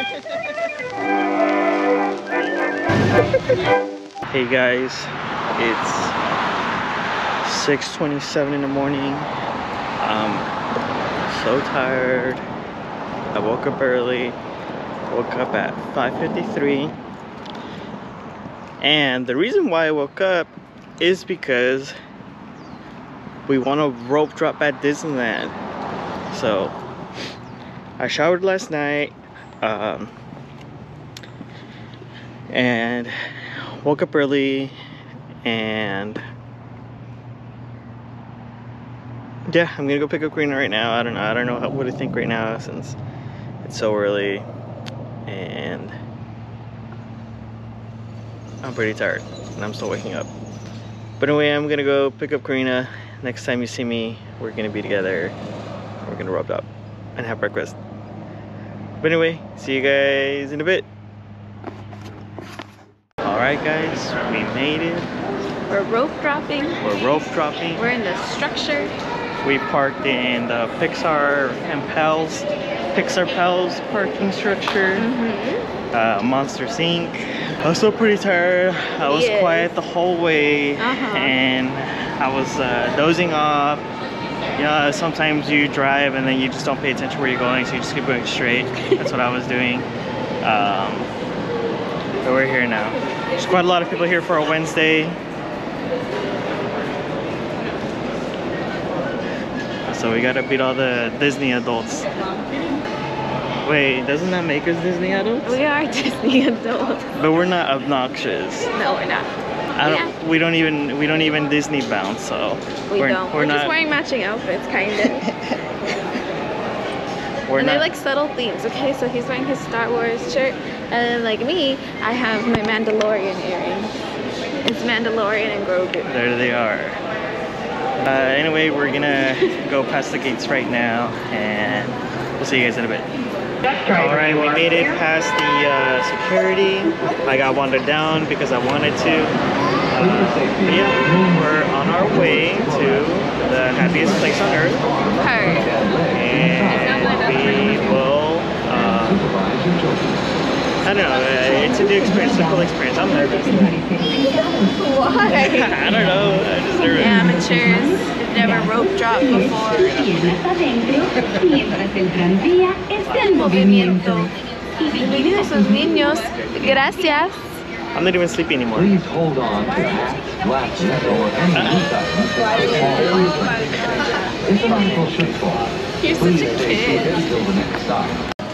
Hey guys, it's 6:27 in the morning. I'm so tired. I woke up early. Woke up at 5:53. And the reason why I woke up is because we want a rope drop at Disneyland. So I showered last night and woke up early, and yeah, I'm gonna go pick up Karina right now. I don't know what to think right now since it's so early and I'm pretty tired and I'm still waking up. But anyway, I'm gonna go pick up Karina. Next time you see me, we're gonna be together. We're gonna rub up and have breakfast. But anyway, see you guys in a bit. Alright guys, we made it. We're rope dropping. We're in the structure. We parked in the Pixar Pals parking structure. Monsters Inc. I was still pretty tired. I was quiet the whole way, and I was dozing off. Yeah, sometimes you drive and then you just don't pay attention where you're going, so you just keep going straight. That's what I was doing. But we're here now. There's quite a lot of people here for a Wednesday. So we gotta beat all the Disney adults. Wait, doesn't that make us Disney adults? We are Disney adults. But we're not obnoxious. No, we're not. We don't even Disney bounce, so we're just wearing matching outfits, kind of. And they're like subtle themes, okay? So he's wearing his Star Wars shirt, and then like me, I have my Mandalorian earrings. It's Mandalorian and Grogu. There they are. Anyway, we're gonna go past the gates right now, and we'll see you guys in a bit. Alright, we made it past the security. I got wandered down because I wanted to. Yeah, we're on our way to the happiest place on earth. And we will, I don't know, it's a new experience, it's a cool experience. I'm nervous. Why? I don't know, I'm just nervous. Amateurs, they've never rope dropped before. Bienvenidos esos niños. Gracias. I'm not even sleepy anymore. Please hold on to hats, lap metal, or any It's an uncle should fall. You're such a kid. Until the next stop.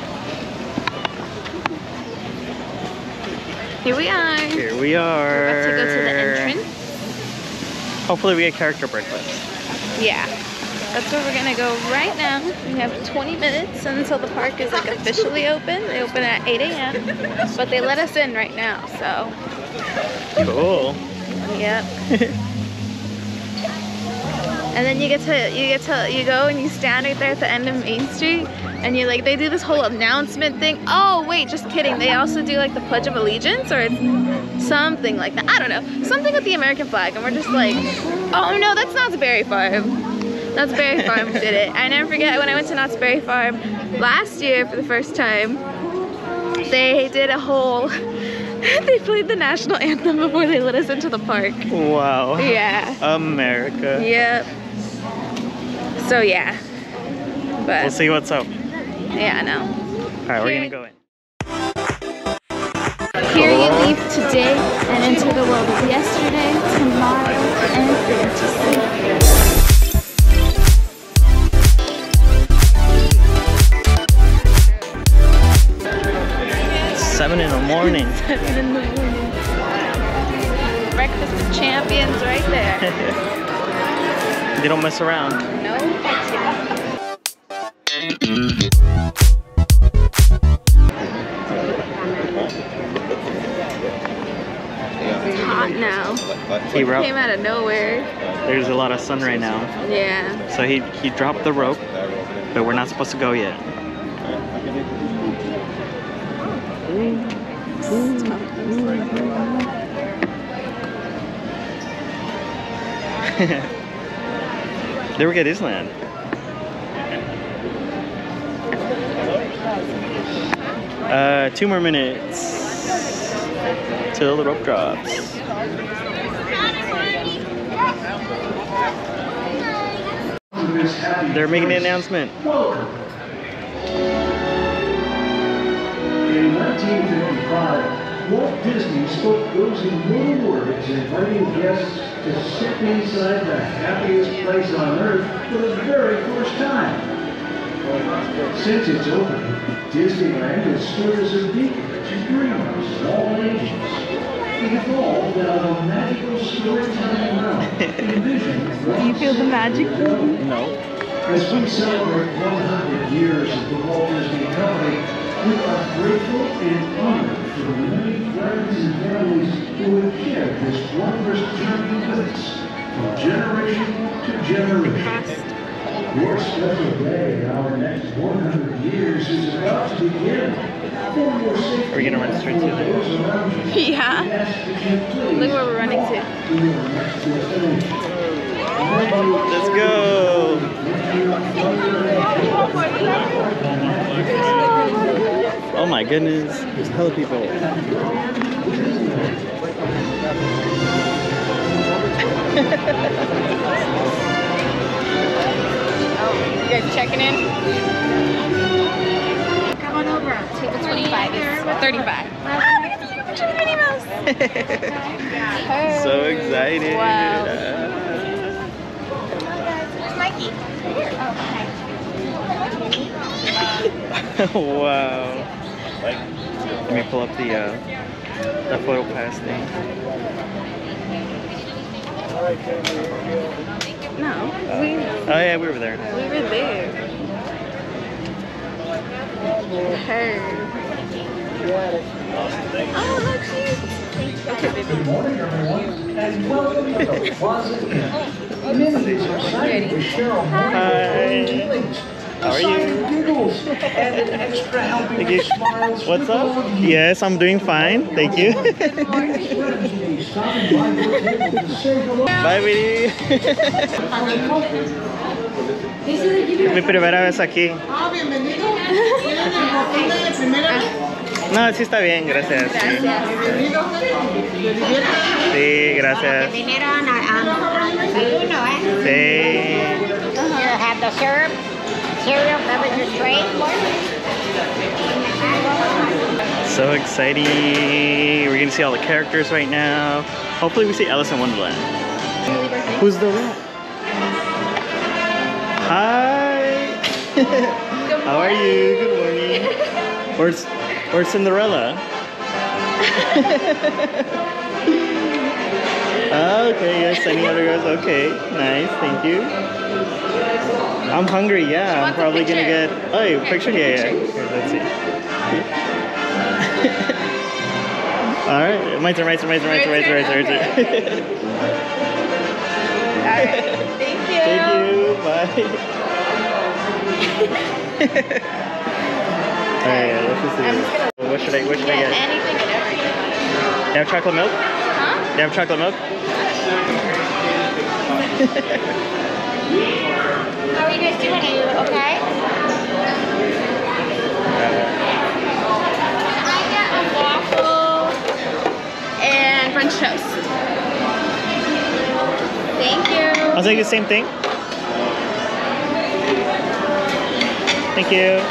Here we are. Here we are. We're about to go to the entrance. Hopefully we get character breakfast. Yeah. That's where we're gonna go right now. We have 20 minutes until the park is like officially open. They open at 8 a.m. but they let us in right now, so. Cool. Yep. And then you go and you stand right there at the end of Main Street, and you like, they do this whole announcement thing. Oh wait, just kidding. They also do like the Pledge of Allegiance, or it's something like that. I don't know. Something with the American flag, and we're just like, oh no, that's Knott's Berry Farm. Knott's Berry Farm did it. I never forget when I went to Knott's Berry Farm last year for the first time. They did a whole, they played the national anthem before they let us into the park. Wow. Yeah. America. Yep. So yeah. But we'll see what's up. Yeah, I know. Alright, we're gonna go in. Here you leave today and into the world of yesterday, tomorrow, and fantasy. 7 in the morning. 7 in the morning. Breakfast of champions right there. They don't mess around. No. It's hot now. He came out of nowhere. There's a lot of sun right now. Yeah. So he dropped the rope, but we're not supposed to go yet. There we go, Disneyland. 2 more minutes till the rope drops. They're making an announcement. In 1955, Walt Disney spoke those immortal words, inviting guests to sit inside the happiest place on earth for the very first time. Since its opening, Disneyland has stood as a beacon to dreamers of all ages. It evolved out of a magical storytelling realm, envisioned. Do you feel the magic? No. As we celebrate 100 years of the Walt Disney Company, we are grateful and honored for the many friends and families who have shared this wondrous journey with us, from generation to generation. Your special day, our next 100 years, is about to begin. Are we gonna run straight to there? Yeah. Look where we're running to. Let's go! Oh my goodness, there's hella people. You guys checking in? Come on over. Table 25 is 35. Ah, look at the little picture of Minnie Mouse. So excited. Wow. Where's Mikey? Here. Oh, Wow. Let me pull up the photo pass thing. no. Oh yeah, we were there. We were there. Her. Oh, look, cute. Okay, baby. Good morning, everyone, and welcome to the Plaza Inn. Amenities are exciting to share a morning Hi. How are you? Giggles and an extra helping Thank you. smiles. What's up? Yes, I'm doing fine. Thank you. Bye, Viri. Es mi primera vez aquí. No, sí está bien, gracias. Sí, gracias. Vinieron a desayuno, ¿eh? Sí. Here, have the syrup, cereal, beverages straight. So exciting. We're gonna see all the characters right now. Hopefully we see Alice in Wonderland. Who's the rat? Hi. How are you? Good morning. Or Cinderella. Okay, yes, any other girls? Okay, nice, thank you. I'm hungry, yeah. I'm probably gonna get. Oh, yeah, picture? Yeah, yeah. Okay, let's see. Alright, my turn. Alright, thank you. Thank you, bye. Alright, let's just see. What should I get? Anything and everything. You have chocolate milk? Huh? You have chocolate milk? How are you guys doing? Are you okay? I got a waffle and French toast. Thank you. I'll take the same thing. Thank you.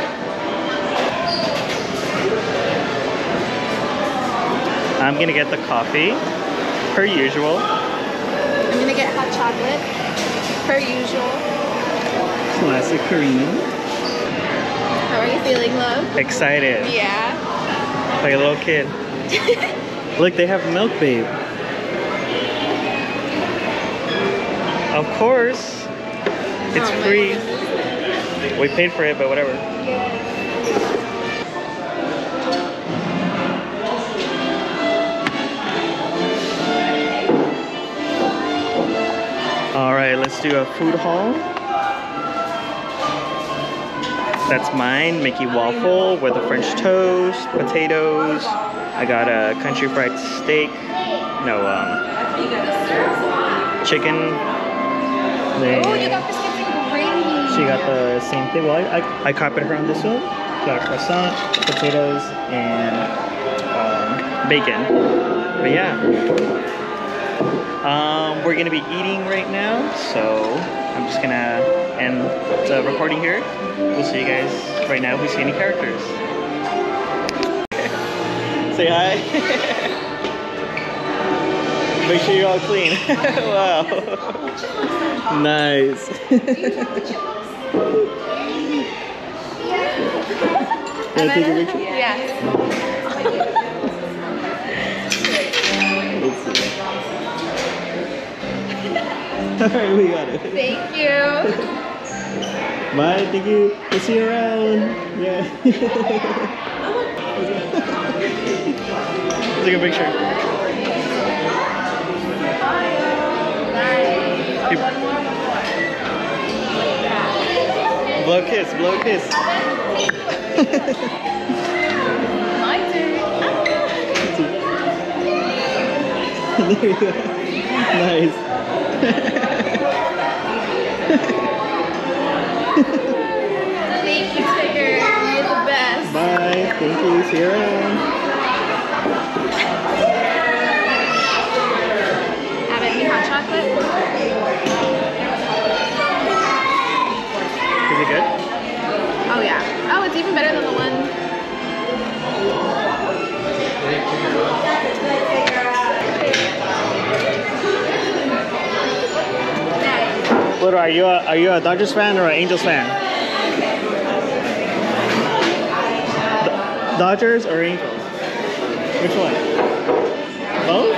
I'm gonna get the coffee, per usual. I'm gonna get hot chocolate, per usual. Classic Korean. How are you feeling, love? Excited. Yeah. Like a little kid. Look, they have milk, babe. Of course. It's Oh, free. man. We paid for it, but whatever. Alright, let's do a food haul. That's mine, Mickey waffle with a French toast, potatoes. I got a country fried steak. No, chicken. Then Oh, you got biscuits and gravy. she got the same thing. Well, I copied her on this one. got croissant, potatoes, and bacon. But yeah, we're gonna be eating right now, so I'm just gonna end the recording here. We'll see you guys right now if we see any characters. Say hi. Make sure you're all clean. Wow. Nice. Can I take a picture? Yeah. Let's see. Alright, we got it. Thank you. Bye, thank you. We'll see you around. Yeah. Take a picture. Blow a kiss, blow a kiss. My turn. There you go. Nice. Thank you, Tigger. You're the best. Bye. Thank you. See you around. Have it be hot chocolate? Is it good? Oh yeah. Oh, it's even better than the one. What are you a Dodgers fan or an Angels fan? Dodgers or Angels? Which one? Both?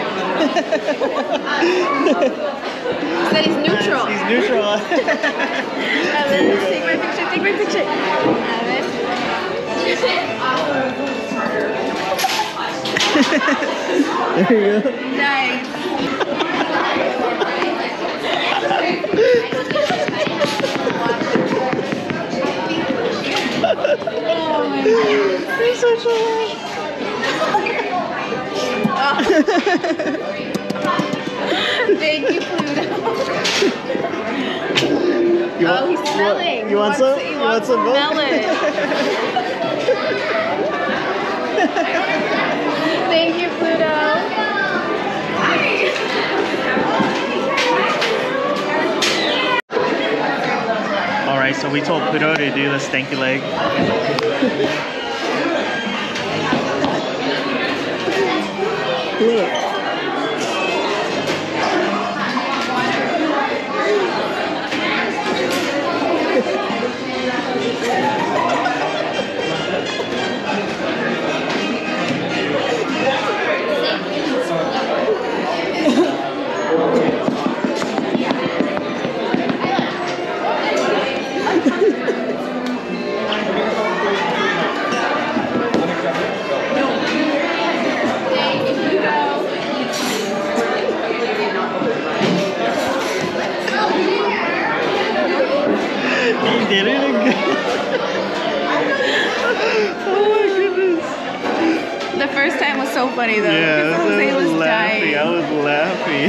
He said he's neutral. He's neutral. There you go. Take my picture, take my picture. Have it. There you go. Nice. Oh my God. You're such a Thank you, Pluto. You Oh, he's smelling. You want some? He You wants want some milk? melon. Thank you, Pluto. Alright, so we told Pluto to do the stanky leg. Look. He did it again. Oh my goodness. The first time was so funny though. Yeah, because Jose I was was laughing. dying. I was laughing.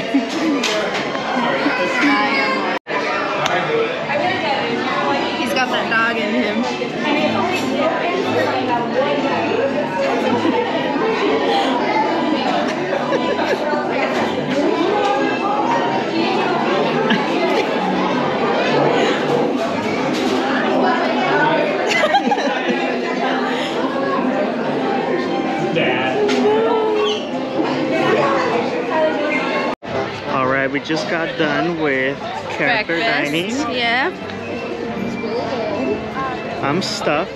He's got that dog in him. Alright, we just got done with character dining. Yeah. I'm stuffed.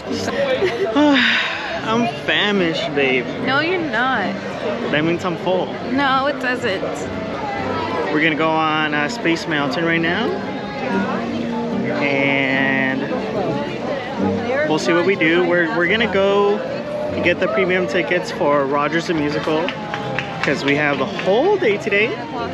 I'm famished, babe. No, you're not. That means I'm full. No, it doesn't. We're gonna go on Space Mountain right now. And we'll see what we do. We're gonna go get the premium tickets for Rogers the Musical because we have the whole day today.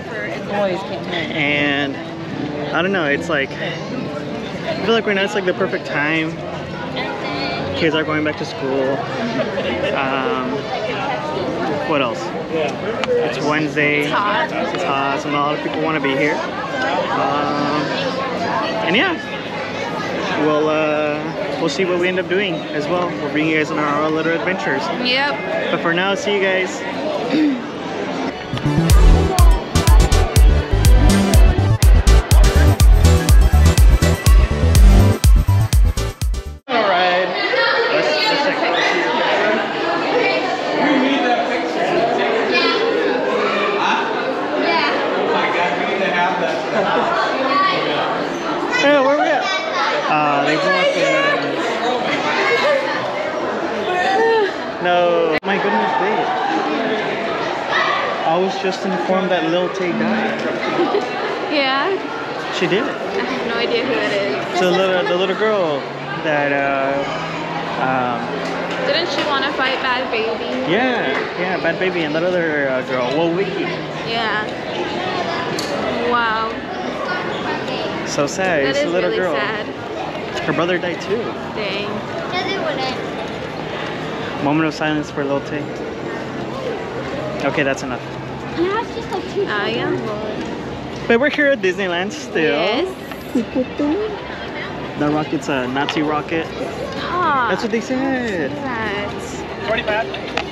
And I don't know, it's like, I feel like right now it's like the perfect time. Kids are going back to school. What else? It's Wednesday. It's hot, so a lot of people want to be here. And yeah, we'll we'll see what we end up doing as well. We'll bring you guys on our little adventures. Yep. But for now, see you guys. No, my goodness, babe. I was just informed that Lil Tay died. Yeah? She did. I have no idea who that is. So the little girl that Didn't she want to fight Bad Baby? yeah, Bad Baby and that other girl, Wiki. Yeah. Wow. So sad. That It's is a little really girl. sad. Her brother died too. Dang. Moment of silence for Lil Tay. Okay, that's enough. Ah, yeah. But we're here at Disneyland still. Yes. The rocket's a Nazi rocket. Ah, That's what they said. that.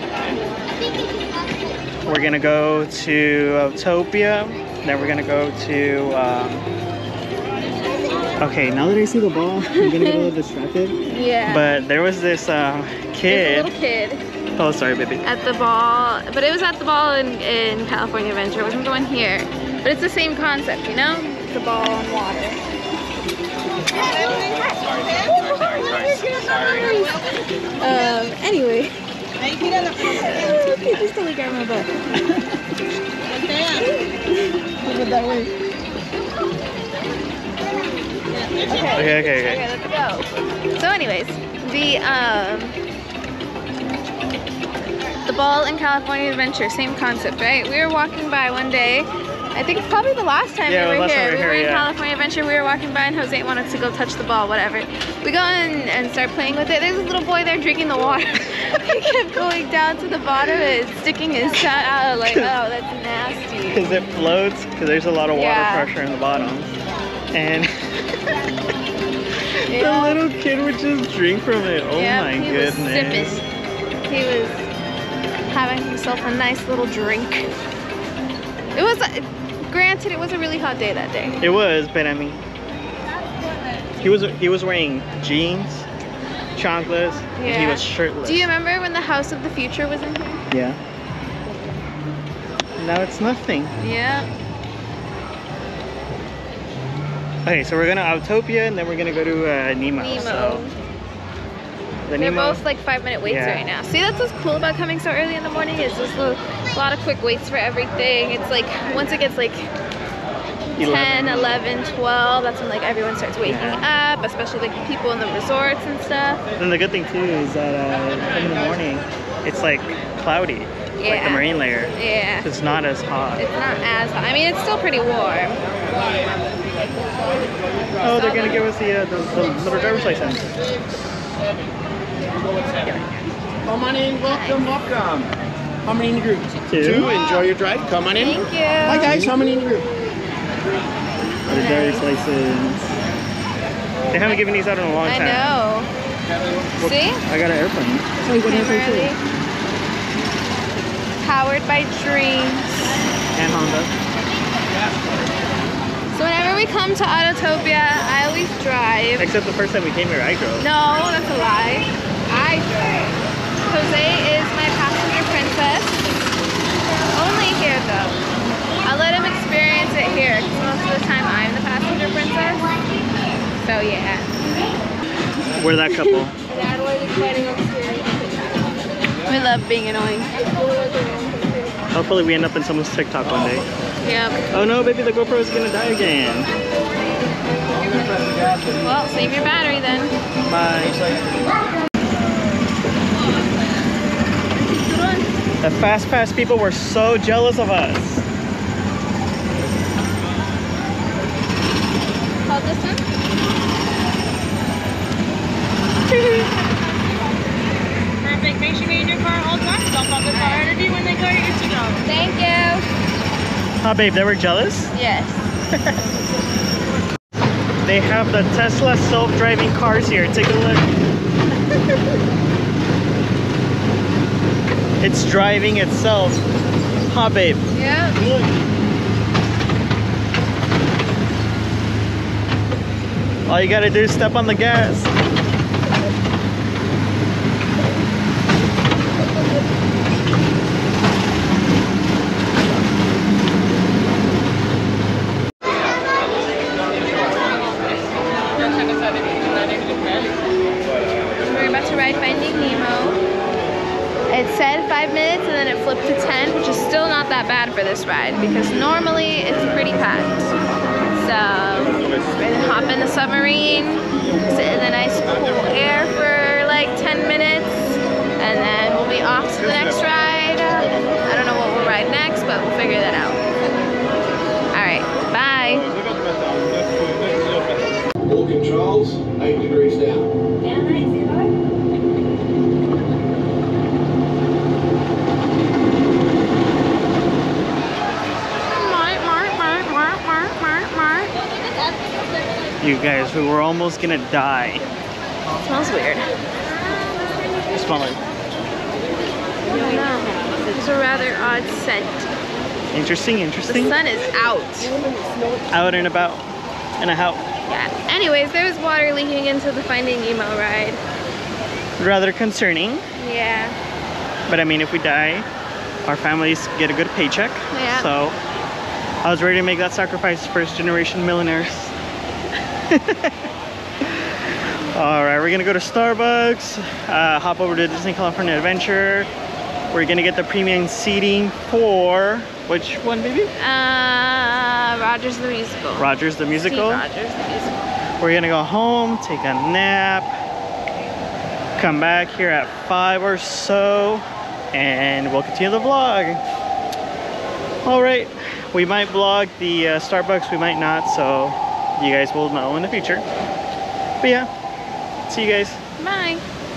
We're gonna go to Autopia. Then we're gonna go to. Okay, now that I see the ball, I'm gonna get a little distracted. Yeah. But there was this There's a kid. little kid Oh, sorry, baby. at the ball, but it was at the ball in California Adventure. It wasn't the one here. But it's the same concept, you know? The ball and water. Anyway. Okay, just totally grab my butt. Okay, let's go. So anyways, the ball in California Adventure, same concept, right? We were walking by one day. I think it's probably the last time we were here. We were in California Adventure, we were walking by and Jose wanted to go touch the ball, whatever. We go in and start playing with it. There's this little boy there drinking the water. He kept going down to the bottom and sticking his tongue out like, oh, that's nasty. Because it floats, because there's a lot of water pressure in the bottom. And the little kid would just drink from it. Oh my goodness. He was sipping. He was having himself a nice little drink. It was, granted, it was a really hot day that day. It was, but I mean, he was wearing jeans, chanclas, and he was shirtless. Do you remember when the House of the Future was in here? Yeah. Now it's nothing. Yeah. Okay, so we're gonna Autopia and then we're gonna go to Nemo. So they're both like 5-minute waits right now. See, that's what's cool about coming so early in the morning is there's a lot of quick waits for everything. It's like once it gets like 10, 11, 12, that's when like everyone starts waking up, especially like people in the resorts and stuff. And the good thing too is that in the morning it's like cloudy, like the marine layer. Yeah. So it's not as hot. It's not as hot. I mean, it's still pretty warm. Oh, they're gonna give us the little driver's license. Come on in, welcome, welcome. How many in the group? Two. Enjoy your drive. Come on in. Thank you. Hi guys, how many in the group? The driver's license. They haven't given these out in a long time. I know. See? I got an airplane. Really? Powered by dreams. And Honda. So whenever we come to Autotopia, I always drive. Except the first time we came here, I drove. No, that's a lie. I drive. Jose is my passenger princess. Only here though. I'll let him experience it here because most of the time I'm the passenger princess. So yeah. We're that couple. We love being annoying. Hopefully we end up in someone's TikTok one day. Yep. Oh no, baby, the GoPro is gonna die again. Well, save your battery then. Bye. The Fast Pass people were so jealous of us. Hold this one. Perfect. Make sure you're in your car all the time. Jump on the car energy when they go to your seat. Thank you. Huh, babe, they were jealous? Yes. they have the Tesla self-driving cars here. Take a look. It's driving itself. Huh, babe? Yeah. Look. All you gotta do is step on the gas. We're about to ride Finding Nemo. It said 5 minutes and then it flipped to 10, which is still not that bad for this ride because normally it's pretty packed. So we're gonna hop in the submarine, sit in the nice cool air for like 10 minutes, and then we'll be off to the next ride. I don't know what we'll ride next, but we'll figure that out. Alright, bye. All controls, 8 degrees down. You guys, we were almost gonna die. It smells weird. You smell like I don't know. It's a rather odd scent. interesting, The interesting. sun is out. Out and about and a how. Yeah. Anyways, there's water leaking into the Finding Nemo ride. Rather concerning. Yeah. But I mean, if we die, our families get a good paycheck. Yeah. So I was ready to make that sacrifice, first generation millionaires. All right, we're gonna go to Starbucks, hop over to Disney California Adventure. We're gonna get the premium seating for, which one, baby? Rogers the Musical. Rogers the Musical. Steve Rogers the Musical. We're gonna go home, take a nap, come back here at 5 or so, and we'll continue the vlog. All right, we might vlog the Starbucks, we might not, so you guys will know in the future. But yeah, see you guys. Bye.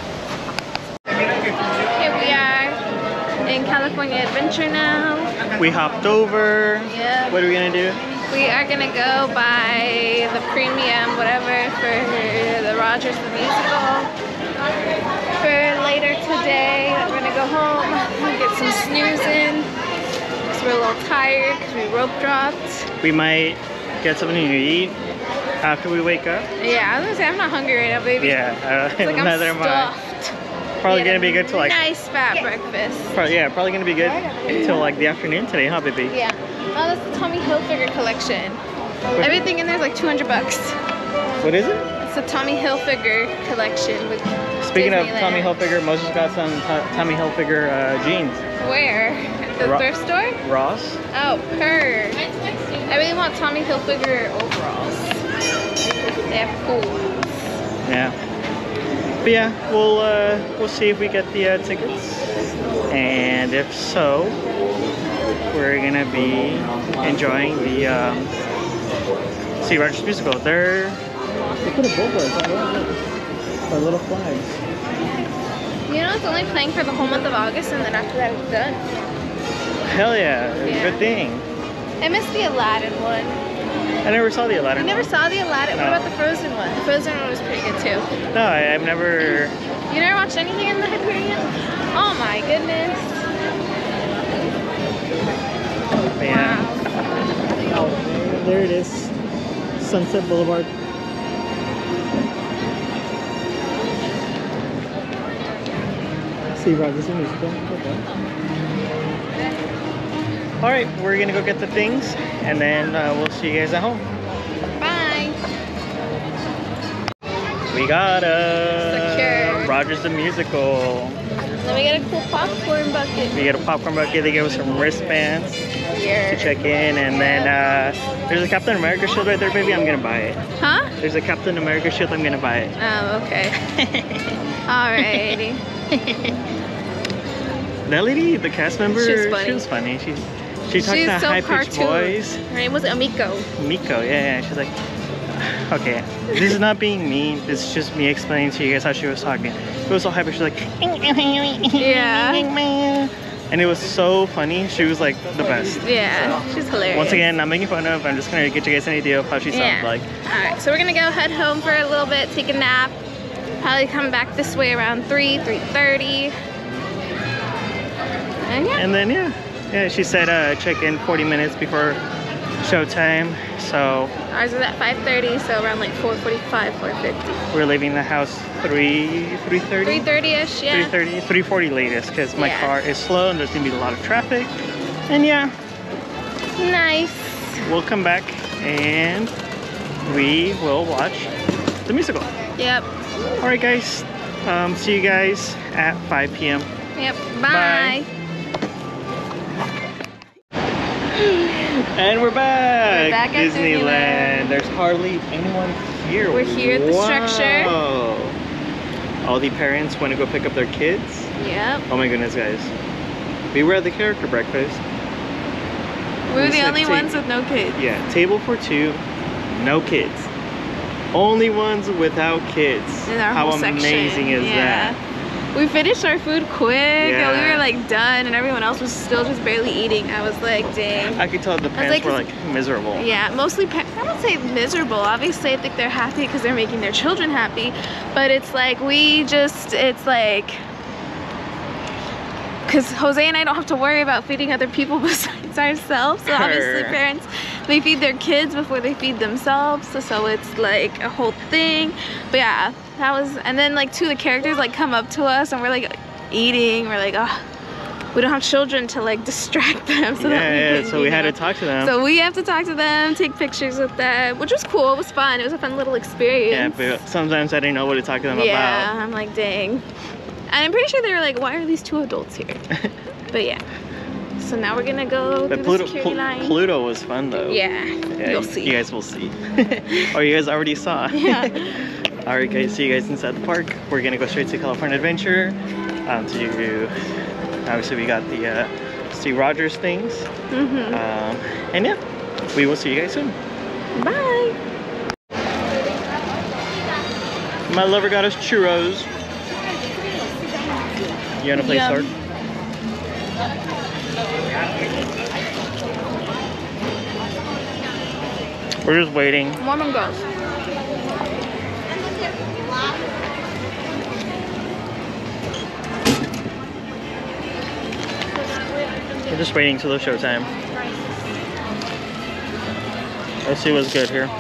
Here we are in California Adventure now. We hopped over. Yeah. What are we gonna do? We are gonna go buy the premium whatever for the Rogers the Musical for later today. We're gonna go home and get some snooze in because we're a little tired because we rope dropped. We might get something to eat after we wake up. Yeah, I was gonna say I'm not hungry right now, baby. Yeah, It's like I'm neither am I. stuffed. Probably We had gonna be good till like, nice fat breakfast. probably gonna be good until like the afternoon today, huh, baby? Yeah. Oh, that's the Tommy Hilfiger collection. Everything in there is like 200 bucks. What is it? It's the Tommy Hilfiger collection with Speaking of Disneyland. Tommy Hilfiger, Moses got some Tommy Hilfiger jeans. Where? At the thrift store? Ross. Oh, purr. I really want Tommy Hilfiger overalls. They have cool ones. Yeah. But yeah, we'll see if we get the tickets, and if so, we're gonna be enjoying the Steve Rogers Musical. They put a boatload or little flags. You know, it's only playing for the whole month of August, and then after that, it's done. Hell yeah, Yeah. good thing. I missed the Aladdin one. I never saw the Aladdin. You never saw the Aladdin? No. What about the Frozen one? The Frozen one was pretty good too. No, I've never. You never watched anything in the Hyperion? Oh my goodness. Yeah. Oh, there it is. Sunset Boulevard. Steve Rogers the Musical. Okay. All right, we're gonna go get the things, and then we'll see you guys at home. Bye. We got Secure. Rogers the Musical. Then we get a cool popcorn bucket. We get a popcorn bucket. They gave us some wristbands to Here. check in, and then there's a Captain America shield right there, baby. I'm gonna buy it. Huh? There's a Captain America shield. I'm gonna buy it. Oh, okay. Alrighty. That lady, the cast member, She was funny. she was funny. She talked She's in a so high-pitched cartoon. voice. Her name was Amiko. Miko, yeah. She's like, okay, this is not being mean. This is just me explaining to you guys how she was talking. It was so hyper. She's like, Yeah. And it was so funny. She was like the best. Yeah, she's hilarious. Once again, not making fun of. I'm just gonna get you guys an idea of how she sounds like. Alright, so we're gonna go head home for a little bit, take a nap. Probably come back this way around 3:30. And yeah. And then yeah, she said check in 40 minutes before showtime. So ours is at 5:30, so around like 4:45, 4:50. we're leaving the house 3:30. 3:30ish, yeah. 3:30, 3:40 latest, because my car is slow and there's gonna be a lot of traffic. And yeah, nice. we'll come back and we will watch the musical. Yep. All right, guys. See you guys at 5 p.m. Yep. Bye. And we're back. We're back at Disneyland. There's hardly anyone here. We're here at the structure. All the parents want to go pick up their kids. Yep. Oh my goodness, guys. We were at the character breakfast. We were the said only ones with no kids. Yeah, table for two, no kids. Only ones without kids. In our How whole section. amazing is that? We finished our food quick and we Yeah. were like done and everyone else was still just barely eating. I was like, dang. I could tell the parents were like miserable. Yeah, mostly, I don't say miserable. Obviously, I think they're happy because they're making their children happy. But it's like, it's like, because Jose and I don't have to worry about feeding other people besides ourselves. So obviously parents, they feed their kids before they feed themselves. So it's like a whole thing. But yeah, that was, and then like two of the characters like come up to us and we're like eating. We're like, oh, we don't have children to like distract them. So So we had to talk to them. So we have to talk to them, take pictures with them, which was cool. It was fun. It was a fun little experience. Yeah, but sometimes I didn't know what to talk to them about. Yeah, I'm like, dang. And I'm pretty sure they were like, why are these two adults here? But yeah. So now we're gonna go through the security line. Pluto was fun though. Yeah, you'll see. You guys will see. Or you guys already saw. Yeah. Alright guys, see you guys inside the park. We're gonna go straight to California Adventure. Obviously we got the Steve Rogers things. And yeah, we will see you guys soon. Bye. My lover got us churros. You wanna play sword? We're just waiting. Mormon girls. We're just waiting till the showtime. Let's see what's good here.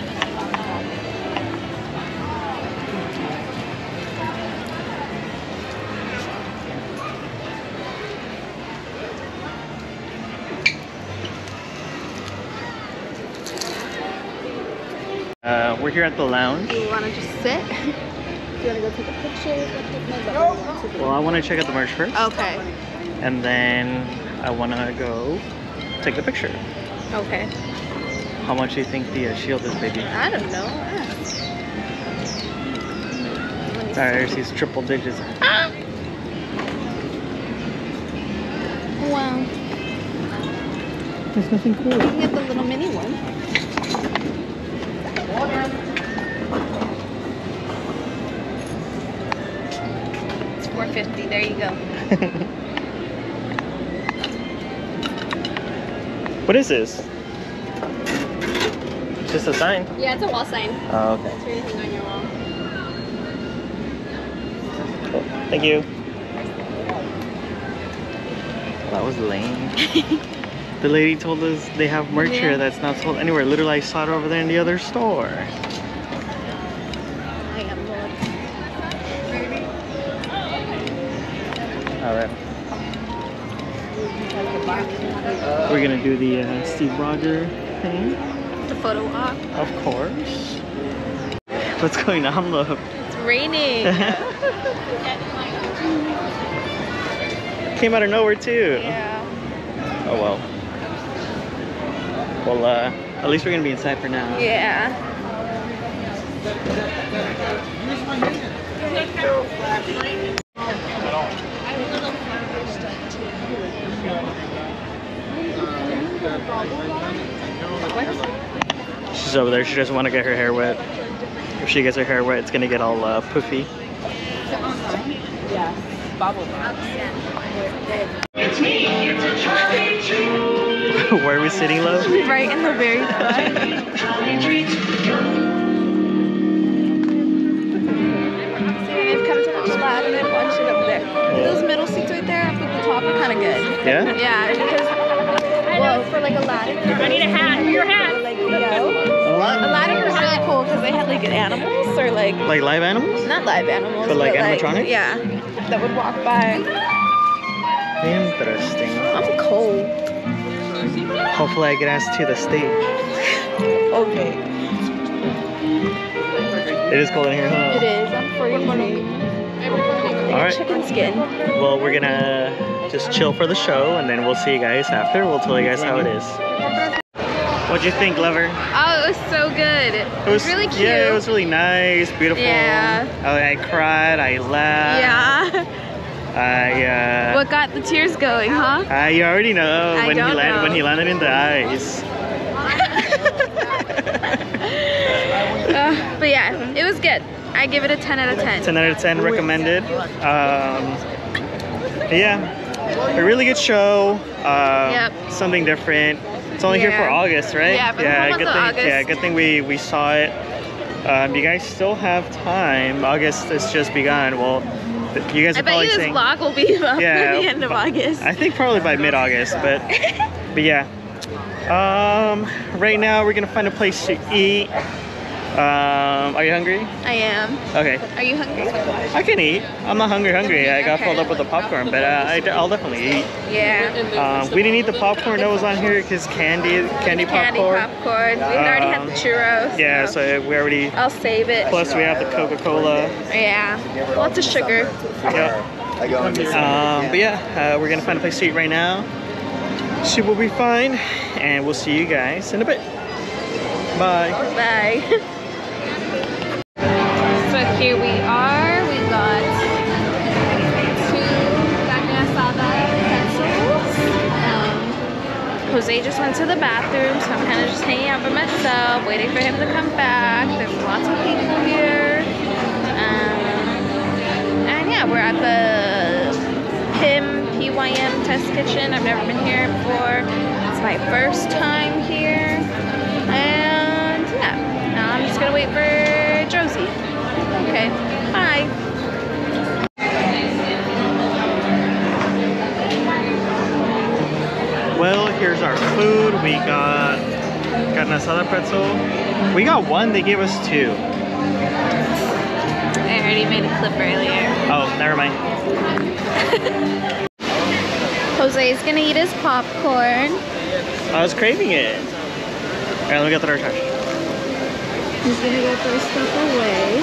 We're here at the lounge. Do you want to just sit? Do you want to go take a picture? Well, I want to check out the merch first. Okay. And then I want to go take the picture. Okay. How much do you think the shield is, baby? I don't know. Alright, there's these triple digits. Wow. There's nothing cool. You can get the little mini one. It's $4.50. There you go. What is this? It's just a sign. Yeah, it's a wall sign. Oh, okay. It's for anything on your wall. Cool. Thank you. That was lame. The lady told us they have merch here that's not sold anywhere. Literally, I saw it over there in the other store. I am Lord. Alright. We're gonna do the Steve Rogers thing. The photo op. Of course. What's going on, look? It's raining. Came out of nowhere too. Yeah. Oh well. Well, at least we're gonna be inside for now. Yeah. She's over there. She doesn't want to get her hair wet. If she gets her hair wet, it's gonna get all poofy. Yeah. Bubble. It's me. Where are we sitting, love? Right in the very front. They've come to the lab and then bunched it up there. Those middle seats right there up at the top are kind of good. Yeah? Yeah, because, well, for like Aladdin. I need a hat. Your hat. Like, Aladdin was really cool because they had like animals or like live animals? not live animals, But like animatronics? Yeah, that would walk by. Interesting. I'm cold. Hopefully I get asked to the stage. Okay. It is cold in here, huh? It is. I'm freezing. Alright. Chicken skin. Well, we're gonna just chill for the show and then we'll see you guys after. We'll tell you guys how it is. What'd you think, lover? Oh, it was so good. It was really cute. Yeah, it was really nice, beautiful. Yeah. I cried, I laughed. Yeah. What got the tears going, huh? You already know I when don't know. when he landed in the ice. But yeah, it was good. I give it a 10 out of 10. 10 out of 10 recommended. Yeah, a really good show. Yep. Something different. It's only here for August, right? Yeah, for the whole month of August. Yeah, good thing we saw it. You guys still have time. August has just begun. Well, you guys are probably this saying vlog will be up at the end of August. I think probably by mid-August, but yeah. Right now we're gonna find a place to eat. Are you hungry? I am. Okay. Are you hungry? I can eat. I'm not hungry. I got filled up with the popcorn, but I'll definitely eat. Yeah. We didn't eat the popcorn that was on here because candy popcorn. Popcorn. We already had the churros. Yeah, so we already. I'll save it. Plus we have the Coca-Cola. Yeah. Lots of sugar. Yeah. But yeah, we're gonna find a place to eat right now. She will be fine, and we'll see you guys in a bit. Bye. Bye. So here we are. We got 2 carne asada pretzels. Jose just went to the bathroom, so I'm kind of just hanging out by myself, waiting for him to come back. There's lots of people here. And yeah, we're at the PYM test kitchen. I've never been here before. It's my first time here. And yeah, now I'm just gonna wait for Josie. Okay, bye. Well, here's our food. We got carne asada pretzel. We got 1, they gave us 2. I already made a clip earlier. Oh, never mind. Jose's gonna eat his popcorn. I was craving it. Alright, let me get the door trash. He's gonna go throw stuff away.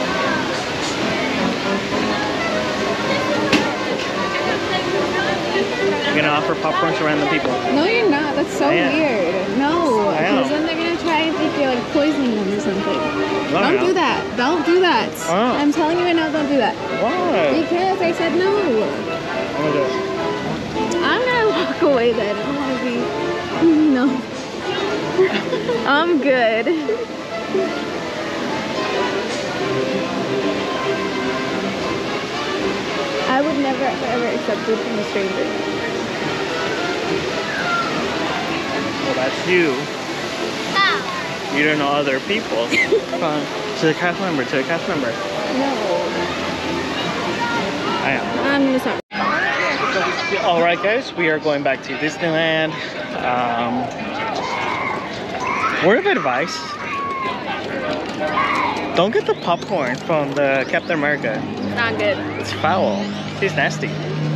You're gonna offer popcorn to random people. No, you're not. That's so weird. No, because then they're gonna try and think you're like poisoning them or something. Don't do that. Don't do that. Oh. I'm telling you right now, don't do that. Why? Because I said no. I'm gonna do it. I'm gonna walk away then. I don't want to be. No. I'm good. I would never ever accept food from a stranger. Well, that's you. You don't know other people. Come on. To the cast member, to the cast member. No. I am. I'm gonna stop. Alright guys, we are going back to Disneyland. Word of advice, don't get the popcorn from the Captain America. Not good. It's foul. It's nasty.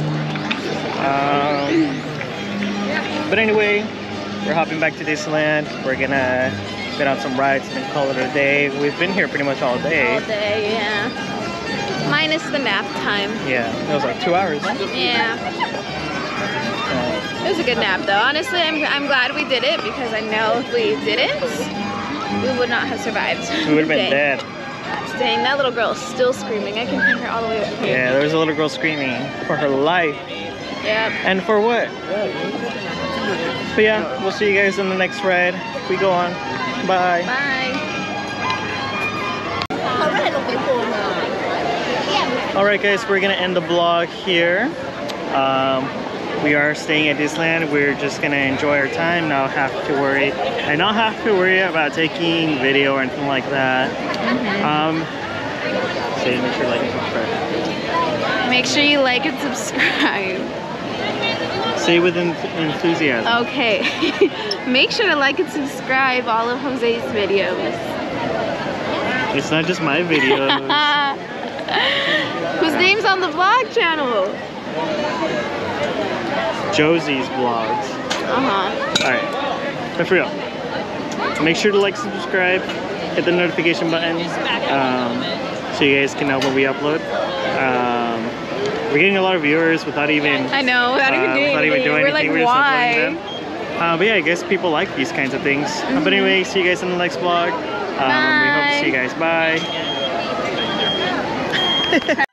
But anyway, we're hopping back to Disneyland. We're gonna get on some rides and then call it a day. We've been here pretty much all day. All day, yeah. Minus the nap time. Yeah, it was like 2 hours. Yeah. It was a good nap though. Honestly, I'm glad we did it because I know if we didn't, we would not have survived. We would have been dead. Dang, that little girl is still screaming. I can hear her all the way up here. Yeah, there was a little girl screaming for her life. Yep. And for what? But yeah, we'll see you guys in the next ride. We go on. Bye. Bye. Alright guys, we're gonna end the vlog here. we are staying at Disneyland. We're just gonna enjoy our time, not have to worry about taking video or anything like that. So make sure to like and subscribe. Make sure you like and subscribe. Say with enthusiasm. Okay. Make sure to like and subscribe all of Jose's videos. It's not just my videos. Whose name's on the vlog channel? Josie's vlogs. Alright, but for real, make sure to like, subscribe, hit the notification button so you guys can know when we upload. We're getting a lot of viewers without even I know, without even doing anything. We're like, just why? uploading them. But yeah, I guess people like these kinds of things. But anyway, see you guys in the next vlog. We hope to see you guys. Bye.